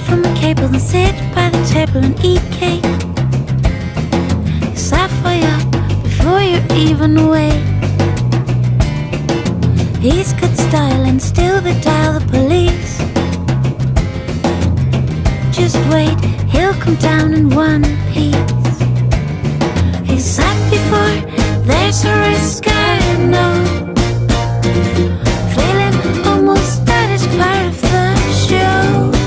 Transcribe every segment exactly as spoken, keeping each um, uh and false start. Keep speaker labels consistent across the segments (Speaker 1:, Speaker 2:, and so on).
Speaker 1: from a cable and sit by the table and eat cake. He's halfway up before you're even awake. He's good style and still they dial the police. Just wait, he'll come down in one piece. He's sat before, there's a risk I know. Feeling almost that is part of the show.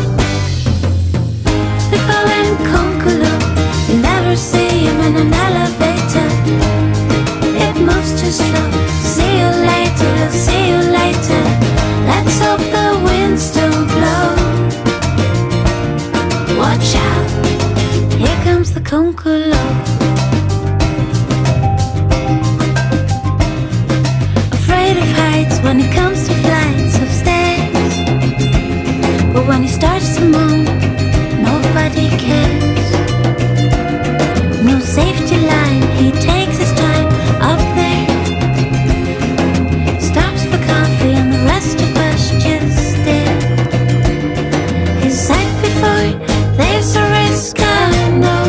Speaker 1: They call him Kongulo, you never see him in an elevator. It moves too slow, see you later, he'll see you later. Let's hope the winds don't blow. Watch out, here comes the Kongulo. Afraid of heights when it comes to flights of stairs, but when he starts to moan, nobody cares. No safety line, he takes his time up there. Stops for coffee and the rest of us just stare. He's said before, there's a risk I know.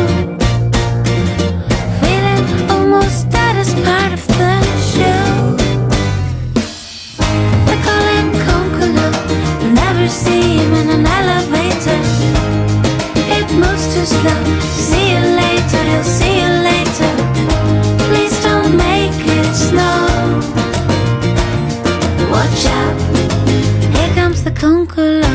Speaker 1: Feeling almost that is part of the show. They call him Kongulo, you never see him in an elevator. It moves too slow, see you later, he'll see you later. Please don't make it snow. Watch out, here comes the Kongulo.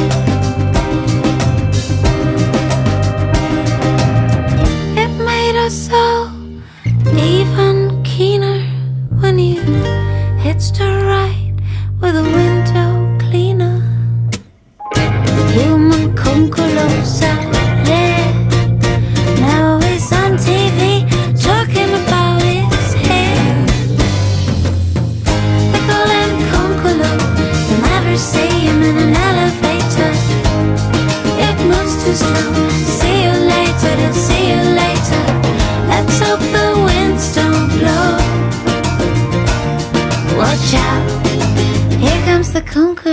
Speaker 1: It made us all even keener when you hitched a ride with a window cleaner. Human Kongulo salad. Now he's on T V talking about his hair. They call him Kongulo, you never see him in an elevator. It moves too slow, see you later, he'll see you later. Let's hope the winds don't blow. Watch out, here comes the Kongulo.